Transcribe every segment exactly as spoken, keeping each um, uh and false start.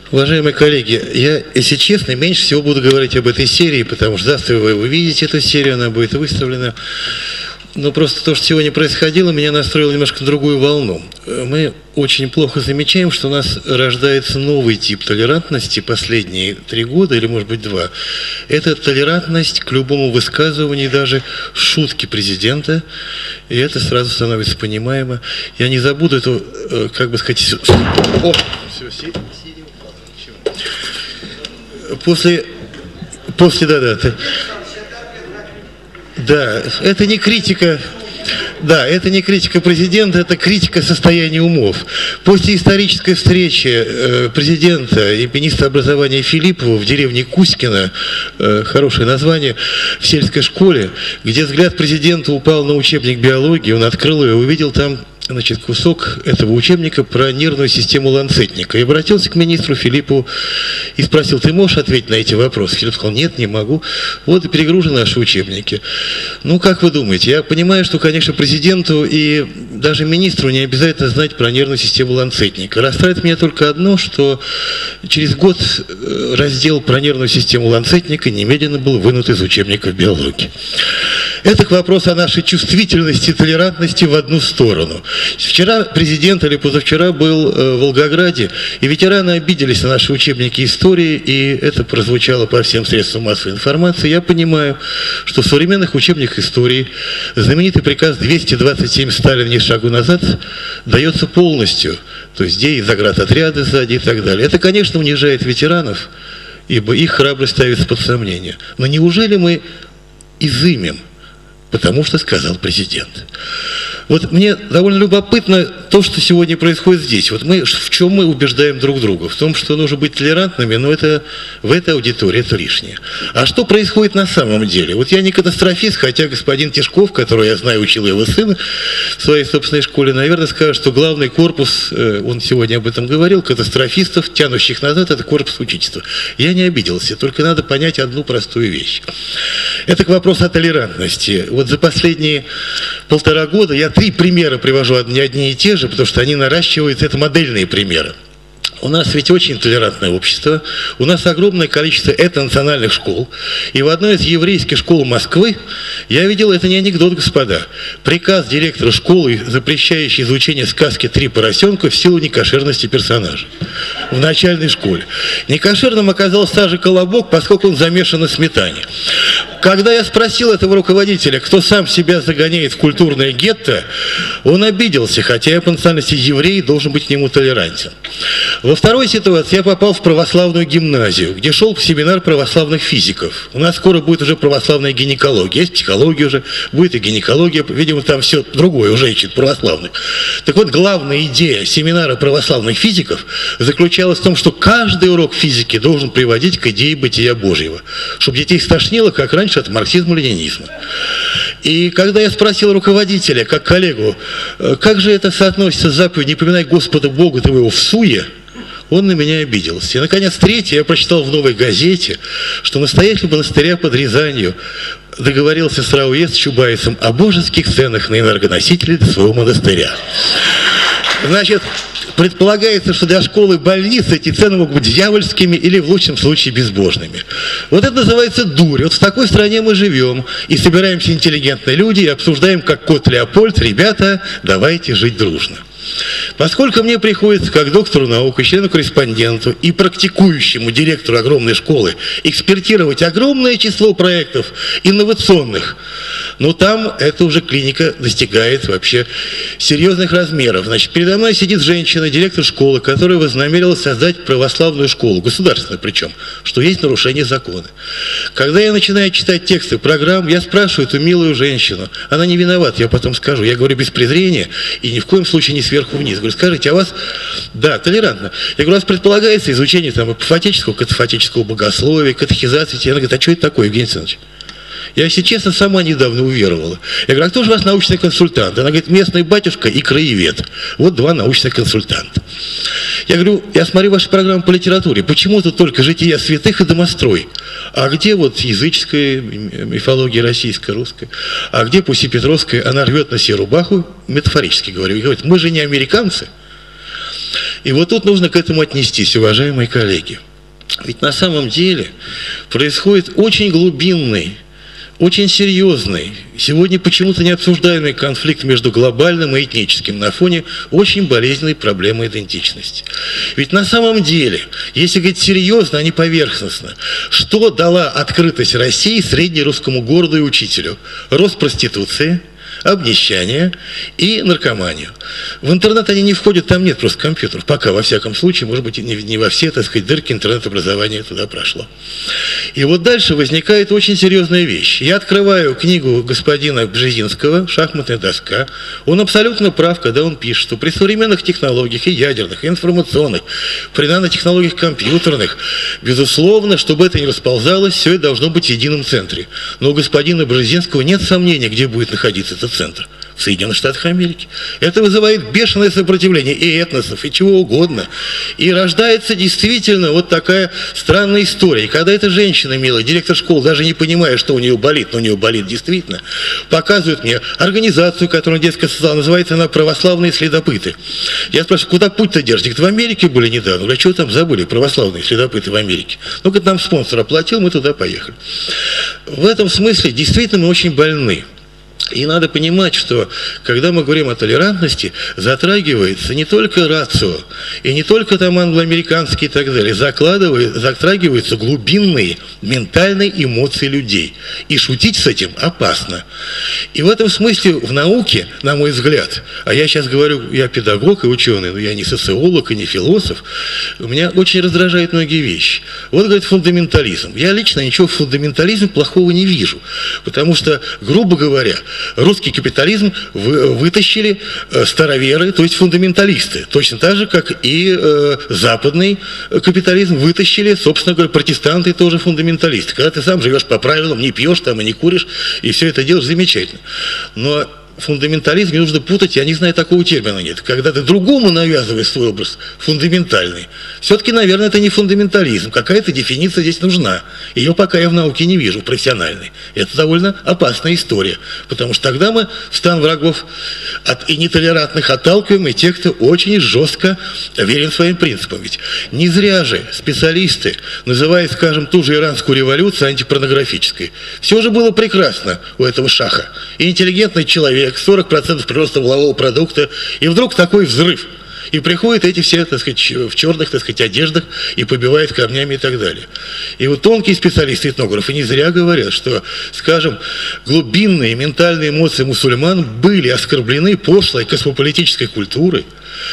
Уважаемые коллеги, я, если честно, меньше всего буду говорить об этой серии, потому что завтра вы увидите эту серию, она будет выставлена. Но просто то, что сегодня происходило, меня настроило немножко на другую волну. Мы очень плохо замечаем, что у нас рождается новый тип толерантности последние три года, или, может быть, два. Это толерантность к любому высказыванию, даже шутки президента, и это сразу становится понимаемо. Я не забуду эту, как бы сказать... О, все, серия упала. После... После, да-да... Да, это не критика, да, это не критика президента, это критика состояния умов. После исторической встречи э, президента и министра образования Филиппова в деревне Кузькино, э, хорошее название, в сельской школе, где взгляд президента упал на учебник биологии, он открыл его и увидел там, значит, кусок этого учебника про нервную систему ланцетника. И обратился к министру Филиппову и спросил: ты можешь ответить на эти вопросы? Филипп сказал: нет, не могу. Вот и перегружены наши учебники. Ну, как вы думаете? Я понимаю, что, конечно, президенту и даже министру не обязательно знать про нервную систему ланцетника. Расстраивает меня только одно, что через год раздел про нервную систему ланцетника немедленно был вынут из учебников биологии. Это к вопросу о нашей чувствительности и толерантности в одну сторону. Вчера президент или позавчера был в Волгограде, и ветераны обиделись на наши учебники истории, и это прозвучало по всем средствам массовой информации. Я понимаю, что в современных учебниках истории знаменитый приказ двести двадцать семь Сталина «Ни шагу назад» дается полностью, то есть где и заградотряды сзади и так далее. Это, конечно, унижает ветеранов, ибо их храбрость ставится под сомнение. Но неужели мы изымем, потому что сказал президент? Вот мне довольно любопытно то, что сегодня происходит здесь. Вот мы в чем мы убеждаем друг друга? В том, что нужно быть толерантными, но это в этой аудитории это лишнее. А что происходит на самом деле? Вот я не катастрофист, хотя господин Тишков, которого я знаю, учил его сына в своей собственной школе, наверное, скажет, что главный корпус, он сегодня об этом говорил, катастрофистов, тянущих назад, это корпус учительства. Я не обиделся, только надо понять одну простую вещь. Это к вопросу о толерантности. Вот за последние полтора года я три примера привожу, не одни и те же, потому что они наращиваются, это модельные примеры. У нас ведь очень толерантное общество, у нас огромное количество этнонациональных школ, и в одной из еврейских школ Москвы я видел, это не анекдот, господа, приказ директора школы, запрещающий изучение сказки «Три поросенка» в силу некошерности персонажа в начальной школе. Некошерным оказался даже колобок, поскольку он замешан на сметане. Когда я спросил этого руководителя, кто сам себя загоняет в культурное гетто, он обиделся, хотя я по национальности еврей должен быть к нему толерантен. Во второй ситуации я попал в православную гимназию, где шел семинар православных физиков. У нас скоро будет уже православная гинекология, есть психология уже, будет и гинекология, видимо, там все другое у женщин православных. Так вот, главная идея семинара православных физиков заключалась в том, что каждый урок физики должен приводить к идее бытия Божьего, чтобы детей стошнило, как раньше, от марксизма-ленинизма. И когда я спросил руководителя, как коллегу, как же это соотносится с заповедью «Не поминай Господа Бога твоего в суе», он на меня обиделся. И, наконец, третье, я прочитал в «Новой газете», что настоятель монастыря под Рязанью договорился с Рауе, с Чубайсом о божеских ценах на энергоносители для своего монастыря. Значит, предполагается, что для школы больниц эти цены могут быть дьявольскими или, в лучшем случае, безбожными. Вот это называется дурь. Вот в такой стране мы живем, и собираемся интеллигентные люди, и обсуждаем, как кот Леопольд: ребята, давайте жить дружно. Поскольку мне приходится, как доктору наук, и члену-корреспонденту, и практикующему директору огромной школы, экспертировать огромное число проектов инновационных, но там это уже клиника достигает вообще серьезных размеров. Значит, передо мной сидит женщина, директор школы, которая вознамерилась создать православную школу, государственную причем, что есть нарушение закона. Когда я начинаю читать тексты программ, я спрашиваю эту милую женщину, она не виновата, я потом скажу, я говорю без презрения и ни в коем случае не сверху вниз. Говорю: скажите, а у вас, да, толерантно. Я говорю: у вас предполагается изучение там апофатического, катафатического богословия, катехизации. Она говорит: а что это такое, Евгений Александрович? Я, если честно, сама недавно уверовала. Я говорю: а кто же у вас научный консультант? Она говорит: местный батюшка и краевед. Вот два научных консультанта. Я говорю: я смотрю вашу программу по литературе. Почему тут только жития святых и домострой? А где вот языческая мифология российская, русская? А где Пуси Петровская? Она рвет на себе рубаху, метафорически говорю, и говорит: мы же не американцы. И вот тут нужно к этому отнестись, уважаемые коллеги. Ведь на самом деле происходит очень глубинный, очень серьезный, сегодня почему-то не обсуждаемый конфликт между глобальным и этническим на фоне очень болезненной проблемы идентичности. Ведь на самом деле, если говорить серьезно, а не поверхностно, что дала открытость России среднерусскому городу и учителю? Рост проституции, обнищание и наркоманию. В интернет они не входят, там нет просто компьютеров. Пока, во всяком случае, может быть, не, не во все, так сказать, дырки интернет-образования туда прошло. И вот дальше возникает очень серьезная вещь. Я открываю книгу господина Бжезинского «Шахматная доска». Он абсолютно прав, когда он пишет, что при современных технологиях и ядерных, и информационных, при нанотехнологиях компьютерных, безусловно, чтобы это не расползалось, все это должно быть в едином центре. Но у господина Бжезинского нет сомнений, где будет находиться этот центр. В Соединенных Штатах Америки. Это вызывает бешеное сопротивление и этносов, и чего угодно. И рождается действительно вот такая странная история. И когда эта женщина, милая, директор школы, даже не понимая, что у нее болит, но у нее болит действительно, показывает мне организацию, которую детская создала, называется она «Православные следопыты». Я спрашиваю, куда путь-то держите? Говорит, в Америке были недавно. Говорю, а что там забыли, православные следопыты в Америке? Ну, говорит, нам спонсор оплатил, мы туда поехали. В этом смысле действительно мы очень больны. И надо понимать, что когда мы говорим о толерантности, затрагивается не только рацио, и не только там англоамериканские и так далее, затрагиваются глубинные ментальные эмоции людей. И шутить с этим опасно. И в этом смысле в науке, на мой взгляд, а я сейчас говорю, я педагог и ученый, но я не социолог и не философ, меня очень раздражают многие вещи. Вот, говорит, фундаментализм. Я лично ничего в фундаментализме плохого не вижу, потому что, грубо говоря, русский капитализм вытащили староверы, то есть фундаменталисты. Точно так же, как и э, западный капитализм вытащили, собственно говоря, протестанты тоже фундаменталисты. Когда ты сам живешь по правилам, не пьешь там и не куришь, и все это делаешь замечательно. Но фундаментализм не нужно путать, я не знаю, такого термина нет. Когда ты другому навязываешь свой образ фундаментальный, все-таки, наверное, это не фундаментализм. Какая-то дефиниция здесь нужна. Ее пока я в науке не вижу, профессиональной. Это довольно опасная история, потому что тогда мы в стан врагов от, и нетолерантных отталкиваем, и тех, кто очень жестко верен своим принципам. Ведь не зря же специалисты называют, скажем, ту же иранскую революцию антипорнографической. Все же было прекрасно у этого шаха. И интеллигентный человек, сорок процентов прироста валового продукта, и вдруг такой взрыв. И приходят эти все, так сказать, в черных, так сказать, одеждах и побивают камнями и так далее. И вот тонкие специалисты, этнографы не зря говорят, что, скажем, глубинные ментальные эмоции мусульман были оскорблены пошлой космополитической культурой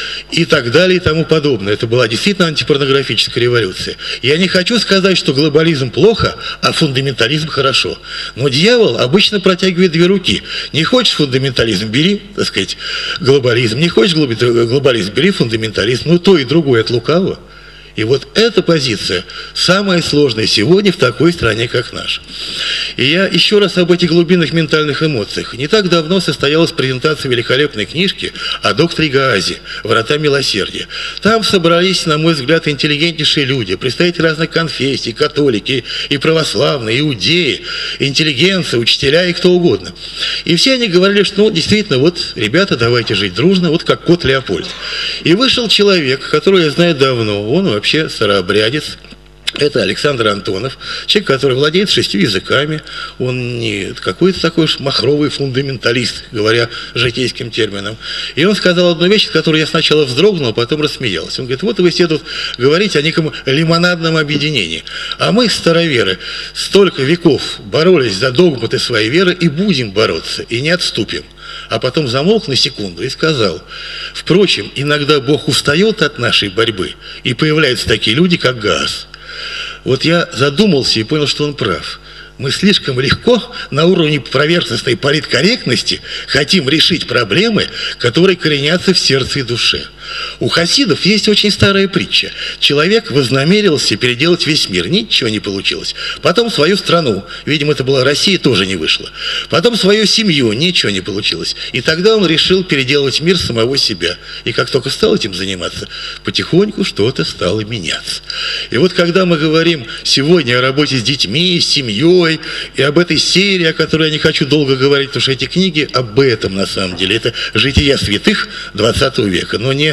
и так далее и тому подобное. Это была действительно антипорнографическая революция. Я не хочу сказать, что глобализм плохо, а фундаментализм хорошо. Но дьявол обычно протягивает две руки. Не хочешь фундаментализм, бери, так сказать, глобализм. Не хочешь глобализм, бери фундаментализм. Ну, то и другое от лукавого. И вот эта позиция самая сложная сегодня в такой стране, как наша. И я еще раз об этих глубинных ментальных эмоциях. Не так давно состоялась презентация великолепной книжки о докторе Гаазе «Врата милосердия». Там собрались, на мой взгляд, интеллигентнейшие люди, представители разных конфессий, католики, и православные, иудеи, интеллигенция, учителя и кто угодно. И все они говорили, что, ну, действительно, вот, ребята, давайте жить дружно, вот как кот Леопольд. И вышел человек, которого я знаю давно, он вообще вообще старообрядец. Это Александр Антонов, человек, который владеет шестью языками, он не какой-то такой уж махровый фундаменталист, говоря житейским термином. И он сказал одну вещь, от которой я сначала вздрогнул, а потом рассмеялся. Он говорит, вот вы все тут говорите о неком лимонадном объединении, а мы, староверы, столько веков боролись за догматы своей веры и будем бороться, и не отступим. А потом замолк на секунду и сказал, впрочем, иногда Бог устает от нашей борьбы, и появляются такие люди, как Гаас. Вот я задумался и понял, что он прав. Мы слишком легко на уровне поверхностной политкорректности хотим решить проблемы, которые коренятся в сердце и душе. У хасидов есть очень старая притча. Человек вознамерился переделать весь мир, ничего не получилось. Потом свою страну, видимо, это была Россия, тоже не вышло. Потом свою семью, ничего не получилось. И тогда он решил переделать мир самого себя. И как только стал этим заниматься, потихоньку что-то стало меняться. И вот когда мы говорим сегодня о работе с детьми, с семьей, и об этой серии, о которой я не хочу долго говорить, потому что эти книги об этом на самом деле. Это жития святых двадцатого века, но не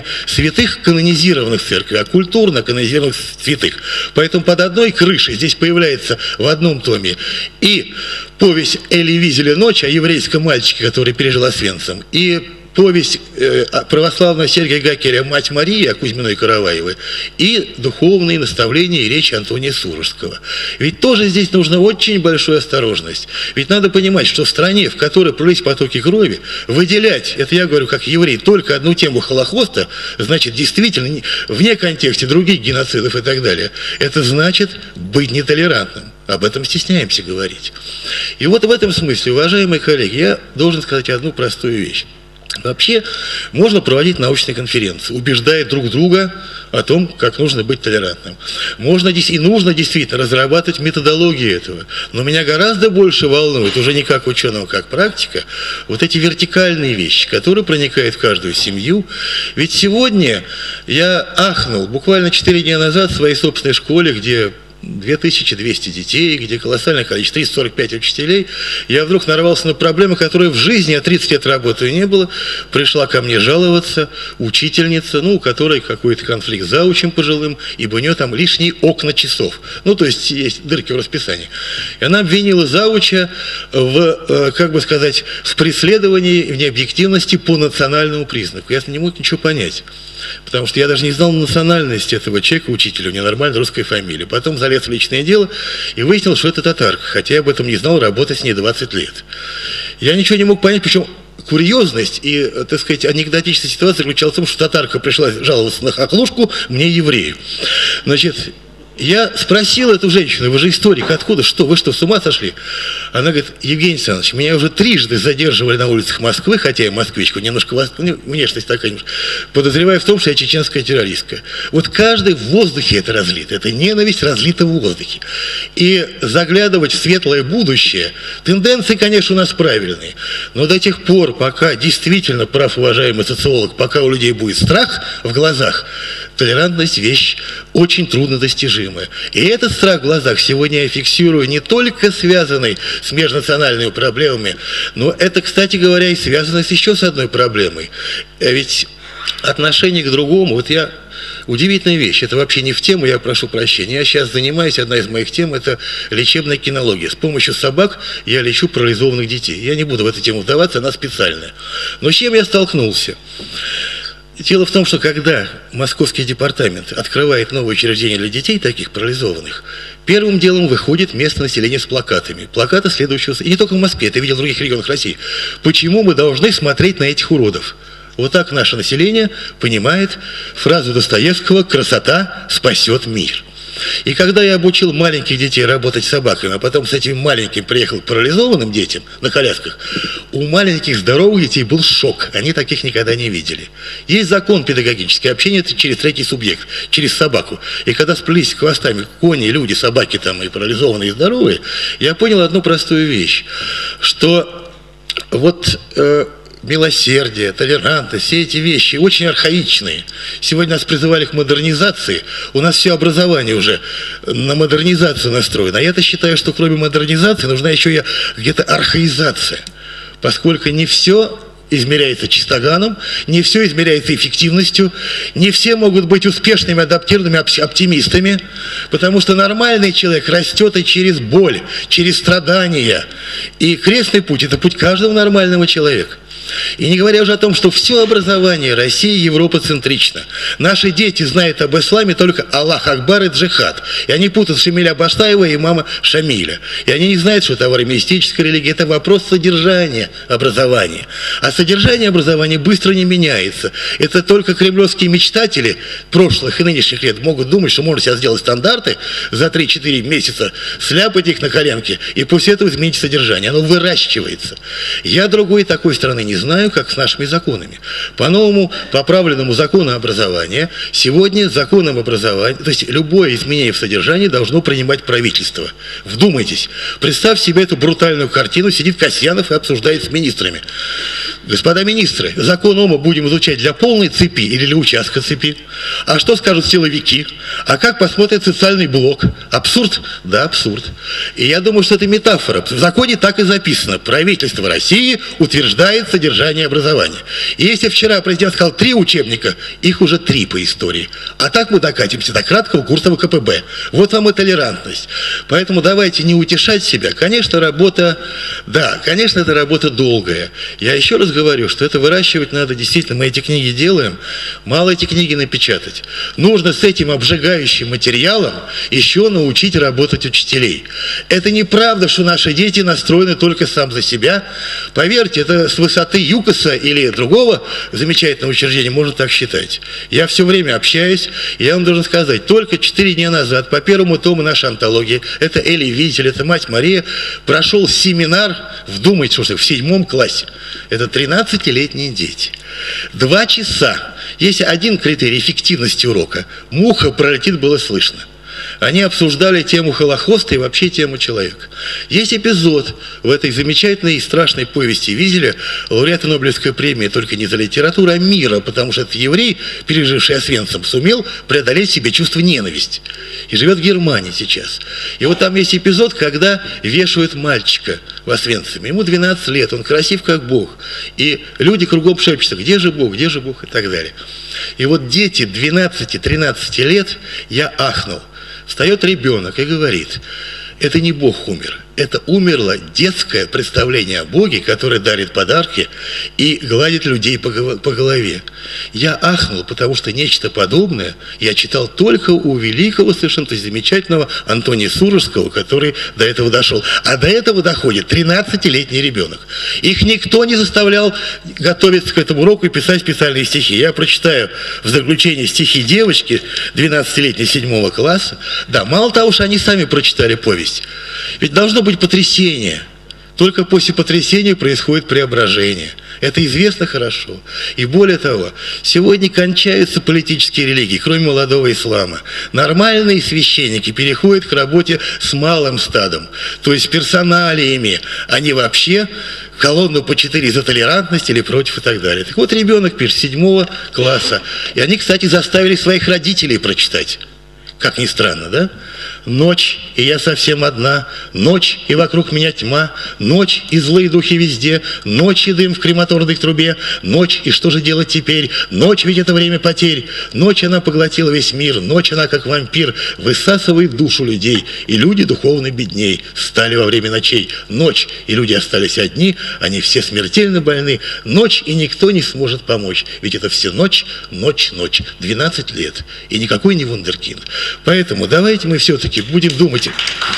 святых канонизированных церквей, а культурно канонизированных святых. Поэтому под одной крышей здесь появляется в одном томе и повесть Эли Визеля «Ночь» о еврейском мальчике, который пережил Освенцим, и повесть э, православного Сергия Гакеля «Мать Мария» Кузьминой Караваевой и духовные наставления и речи Антония Сурожского. Ведь тоже здесь нужна очень большая осторожность. Ведь надо понимать, что в стране, в которой пролились потоки крови, выделять, это я говорю как еврей, только одну тему Холокоста, значит, действительно, вне контекста других геноцидов и так далее, это значит быть нетолерантным. Об этом стесняемся говорить. И вот в этом смысле, уважаемые коллеги, я должен сказать одну простую вещь. Вообще можно проводить научные конференции, убеждая друг друга о том, как нужно быть толерантным. Можно и нужно действительно разрабатывать методологию этого. Но меня гораздо больше волнует, уже не как ученого, как практика, вот эти вертикальные вещи, которые проникают в каждую семью. Ведь сегодня я ахнул буквально четыре дня назад в своей собственной школе, где две тысячи двести детей, где колоссальное количество, триста сорок пять учителей, я вдруг нарвался на проблему, которой в жизни, я тридцать лет работаю, не было. Пришла ко мне жаловаться учительница, ну, у которой какой-то конфликт с заучем пожилым, ибо у нее там лишние окна часов. Ну, то есть есть дырки в расписании. И она обвинила зауча в, как бы сказать, в преследовании, в необъективности по национальному признаку. Я не мог ничего понять. Потому что я даже не знал национальности этого человека, учителя, у него нормальная русская фамилия. Потом залез в личное дело и выяснил, что это татарка, хотя я об этом не знал, работать с ней двадцать лет. Я ничего не мог понять, причем курьезность и, так сказать, анекдотичная ситуация заключалась в том, что татарка пришла жаловаться на хохлушку, мне еврею. Значит, я спросил эту женщину: вы же историк, откуда, что, вы что, с ума сошли? Она говорит: Евгений Александрович, меня уже трижды задерживали на улицах Москвы, хотя я москвичка, немножко внешность такая, подозревая в том, что я чеченская террористка. Вот каждый в воздухе это разлито, это ненависть разлита в воздухе. И заглядывать в светлое будущее, тенденции, конечно, у нас правильные, но до тех пор, пока действительно, прав уважаемый социолог, пока у людей будет страх в глазах, толерантность – вещь очень труднодостижимая. И этот страх в глазах сегодня я фиксирую не только связанный с межнациональными проблемами, но это, кстати говоря, и связано с еще с одной проблемой. Ведь отношение к другому, вот я... Удивительная вещь, это вообще не в тему, я прошу прощения. Я сейчас занимаюсь, одна из моих тем – это лечебная кинология. С помощью собак я лечу парализованных детей. Я не буду в эту тему вдаваться, она специальная. Но с чем я столкнулся? Дело в том, что когда Московский департамент открывает новое учреждение для детей, таких парализованных, первым делом выходит местное население с плакатами. Плакаты следующего... И не только в Москве, это видел в других регионах России. Почему мы должны смотреть на этих уродов? Вот так наше население понимает фразу Достоевского «красота спасет мир». И когда я обучил маленьких детей работать с собаками, а потом с этим маленьким приехал к парализованным детям на колясках, у маленьких здоровых детей был шок. Они таких никогда не видели. Есть закон педагогический. Общение это через третий субъект, через собаку. И когда сплелись хвостами кони, люди, собаки там и парализованные, и здоровые, я понял одну простую вещь, что вот... Э, милосердие, толерантность, все эти вещи очень архаичные. Сегодня нас призывали к модернизации. У нас все образование уже на модернизацию настроено. А я-то считаю, что кроме модернизации нужна еще и где-то архаизация. Поскольку не все измеряется чистоганом, не все измеряется эффективностью, не все могут быть успешными, адаптированными оптимистами, потому что нормальный человек растет и через боль, через страдания. И крестный путь – это путь каждого нормального человека. И не говоря уже о том, что все образование России европоцентрично. Наши дети знают об исламе только Аллах Акбар и джихад. И они путают Шамиля Баштаева и имама Шамиля. И они не знают, что это авраамистическая религия. Это вопрос содержания образования. А содержание образования быстро не меняется. Это только кремлевские мечтатели прошлых и нынешних лет могут думать, что можно сейчас сделать стандарты за три-четыре месяца, сляпать их на коленке, и после этого изменить содержание. Оно выращивается. Я другой такой страны не знаю, как с нашими законами. По новому поправленному закону образования, сегодня законом образования, то есть любое изменение в содержании должно принимать правительство. Вдумайтесь, представь себе эту брутальную картину, сидит Касьянов и обсуждает с министрами. Господа министры, закон ОМА будем изучать для полной цепи или для участка цепи? А что скажут силовики? А как посмотрит социальный блок? Абсурд? Да, абсурд. И я думаю, что это метафора. В законе так и записано. Правительство России утверждает содержание содержание образования. И если вчера президент сказал три учебника, их уже три по истории. А так мы докатимся до краткого курса вэ ка пэ бэ. Вот вам и толерантность. Поэтому давайте не утешать себя. Конечно, работа, да, конечно, это работа долгая. Я еще раз говорю, что это выращивать надо, действительно, мы эти книги делаем, мало эти книги напечатать. Нужно с этим обжигающим материалом еще научить работать учителей. Это неправда, что наши дети настроены только сам за себя. Поверьте, это с высоты ЮКОСа или другого замечательного учреждения можно так считать. Я все время общаюсь, и я вам должен сказать, только четыре дня назад по первому тому нашей антологии, это Эли Витель, это мать Мария, прошел семинар, вдумайтесь, что в седьмом классе. Это тринадцатилетние дети. Два часа. Есть один критерий эффективности урока. Муха пролетит, было слышно. Они обсуждали тему Холокоста и вообще тему человека. Есть эпизод в этой замечательной и страшной повести Визеля, лауреата Нобелевской премии, только не за литературу, а мира, потому что этот еврей, переживший Освенцим, сумел преодолеть в себе чувство ненависти. И живет в Германии сейчас. И вот там есть эпизод, когда вешают мальчика в Освенциме. Ему двенадцать лет, он красив как Бог. И люди кругом шепчутся, где же Бог, где же Бог и так далее. И вот дети двенадцати-тринадцати лет, я ахнул. Встает ребенок и говорит, это не Бог умер, это умерло детское представление о Боге, который дарит подарки и гладит людей по голове. Я ахнул, потому что нечто подобное я читал только у великого, совершенно замечательного Антония Сурожского, который до этого дошел. А до этого доходит тринадцатилетний ребенок. Их никто не заставлял готовиться к этому уроку и писать специальные стихи. Я прочитаю в заключении стихи девочки двенадцатилетней седьмого класса. Да, мало того, что они сами прочитали повесть. Ведь должно быть потрясение. Только после потрясения происходит преображение. Это известно хорошо. И более того, сегодня кончаются политические религии, кроме молодого ислама. Нормальные священники переходят к работе с малым стадом, то есть персоналиями, а не вообще колонну по четыре за толерантность или против и так далее. Так вот, ребенок пишет седьмого класса. И они, кстати, заставили своих родителей прочитать. Как ни странно, да? Ночь, и я совсем одна, ночь, и вокруг меня тьма, ночь, и злые духи везде, ночь, и дым в крематорной трубе, ночь, и что же делать теперь? Ночь, ведь это время потерь, ночь она поглотила весь мир, ночь она, как вампир, высасывает душу людей, и люди духовно бедней стали во время ночей. Ночь, и люди остались одни, они все смертельно больны, ночь, и никто не сможет помочь, ведь это все ночь, ночь, ночь, двенадцать лет, и никакой не вундеркинд. Поэтому давайте мы все-таки будем думать,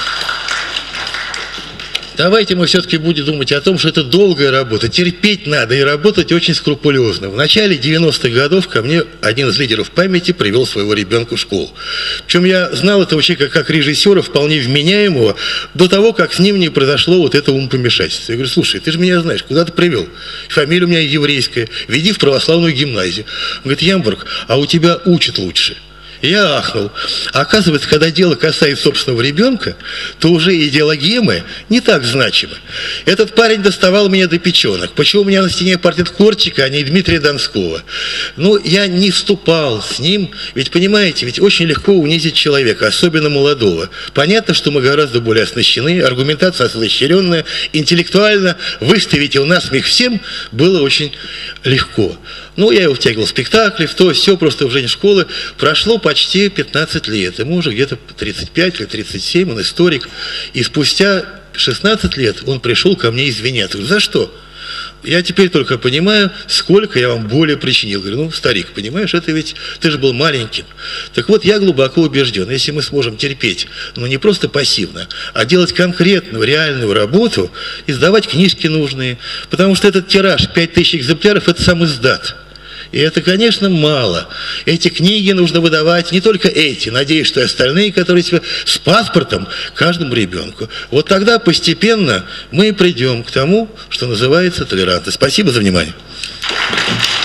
давайте мы все-таки будем думать о том, что это долгая работа, терпеть надо и работать очень скрупулезно. В начале девяностых годов ко мне один из лидеров памяти привел своего ребенка в школу. Причем я знал этого человека как режиссера, вполне вменяемого, до того, как с ним не произошло вот это умопомешательство. Я говорю, слушай, ты же меня знаешь, куда ты привел? Фамилия у меня еврейская, веди в православную гимназию. Он говорит, Ямбург, а у тебя учат лучше. Я ахнул. Оказывается, когда дело касается собственного ребенка, то уже идеологемы не так значимы. Этот парень доставал меня до печенок. Почему у меня на стене портрет Корчика, а не Дмитрия Донского? Ну, я не вступал с ним, ведь, понимаете, ведь очень легко унизить человека, особенно молодого. Понятно, что мы гораздо более оснащены, аргументация оснащенная, интеллектуально выставить его насмех всем было очень легко. Ну, я его втягивал в спектакли, в то, все, просто в жизнь школы. Прошло почти пятнадцать лет, ему уже где-то тридцать пять или тридцать семь, он историк. И спустя шестнадцать лет он пришел ко мне извиняться. Говорю, за что? Я теперь только понимаю, сколько я вам боли причинил. Говорю, ну, старик, понимаешь, это ведь ты же был маленьким. Так вот, я глубоко убежден, если мы сможем терпеть, ну, не просто пассивно, а делать конкретную, реальную работу, издавать книжки нужные, потому что этот тираж пять тысяч экземпляров – это сам издат. И это, конечно, мало. Эти книги нужно выдавать, не только эти, надеюсь, что и остальные, которые себе с паспортом каждому ребенку. Вот тогда постепенно мы придем к тому, что называется толерантность. Спасибо за внимание.